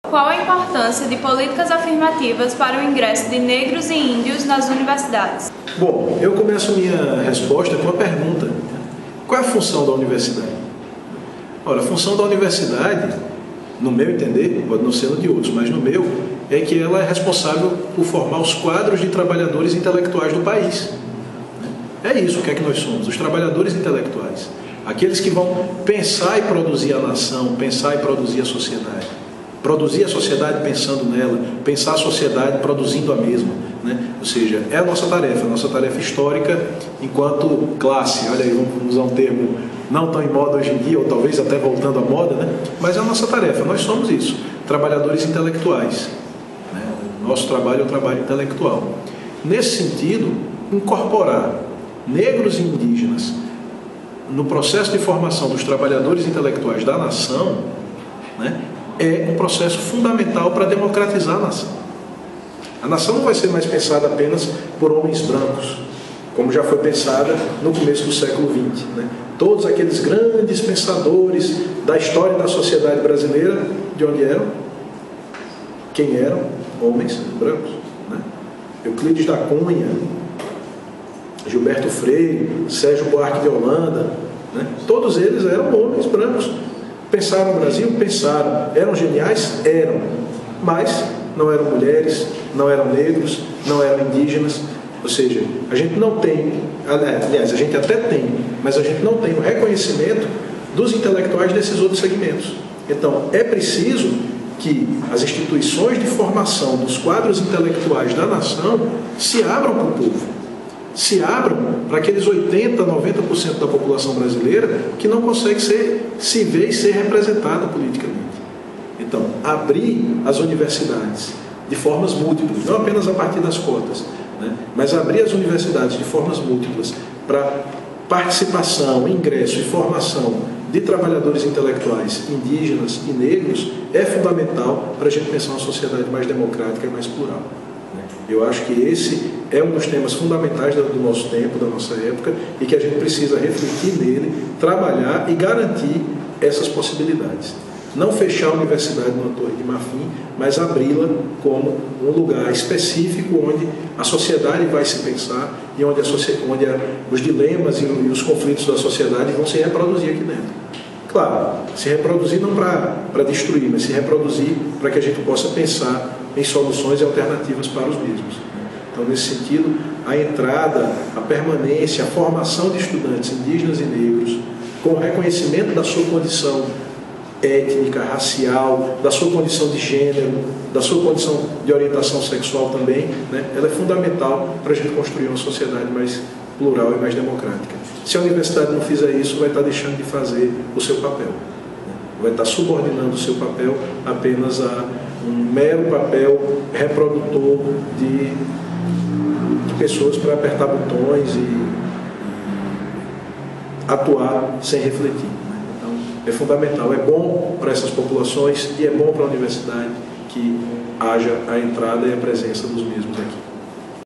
Qual a importância de políticas afirmativas para o ingresso de negros e índios nas universidades? Bom, eu começo minha resposta com uma pergunta. Qual é a função da universidade? Ora, a função da universidade, no meu entender, pode não ser no de outros, mas no meu, é que ela é responsável por formar os quadros de trabalhadores intelectuais do país. É isso, o que é que nós somos? Os trabalhadores intelectuais. Aqueles que vão pensar e produzir a nação, pensar e produzir a sociedade. Produzir a sociedade pensando nela, pensar a sociedade produzindo a mesma, né? Ou seja, é a nossa tarefa histórica enquanto classe. Olha aí, vamos usar um termo não tão em moda hoje em dia, ou talvez até voltando à moda, né? Mas é a nossa tarefa, nós somos isso, trabalhadores intelectuais, né? O nosso trabalho é um trabalho intelectual. Nesse sentido, incorporar negros e indígenas no processo de formação dos trabalhadores intelectuais da nação, né, é um processo fundamental para democratizar a nação. A nação não vai ser mais pensada apenas por homens brancos, como já foi pensada no começo do século XX. Né? Todos aqueles grandes pensadores da história da sociedade brasileira, de onde eram? Quem eram? Homens brancos. Né? Euclides da Cunha, Gilberto Freire, Sérgio Buarque de Holanda, né? Todos eles eram homens brancos. Pensaram no Brasil? Pensaram. Eram geniais? Eram. Mas não eram mulheres, não eram negros, não eram indígenas. Ou seja, a gente não tem, aliás, a gente até tem, mas a gente não tem o reconhecimento dos intelectuais desses outros segmentos. Então, é preciso que as instituições de formação dos quadros intelectuais da nação se abram para o povo. Se abram para aqueles 80%, 90% da população brasileira que não consegue se ver e ser representada politicamente. Então, abrir as universidades de formas múltiplas, não apenas a partir das cotas, né, mas abrir as universidades de formas múltiplas para participação, ingresso e formação de trabalhadores intelectuais indígenas e negros é fundamental para a gente pensar uma sociedade mais democrática e mais plural. Eu acho que esse é um dos temas fundamentais do nosso tempo, da nossa época, e que a gente precisa refletir nele, trabalhar e garantir essas possibilidades. Não fechar a universidade numa torre de marfim, mas abri-la como um lugar específico onde a sociedade vai se pensar e onde os dilemas e os conflitos da sociedade vão se reproduzir aqui dentro. Claro, se reproduzir não para destruir, mas se reproduzir para que a gente possa pensar em soluções e alternativas para os mesmos. Então, nesse sentido, a entrada, a permanência, a formação de estudantes indígenas e negros, com o reconhecimento da sua condição étnica, racial, da sua condição de gênero, da sua condição de orientação sexual também, né, ela é fundamental para a gente construir uma sociedade mais plural e mais democrática. Se a universidade não fizer isso, vai estar deixando de fazer o seu papel. Vai estar subordinando o seu papel apenas a um mero papel reprodutor de pessoas para apertar botões e atuar sem refletir. Então, é fundamental, é bom para essas populações e é bom para a universidade que haja a entrada e a presença dos mesmos aqui.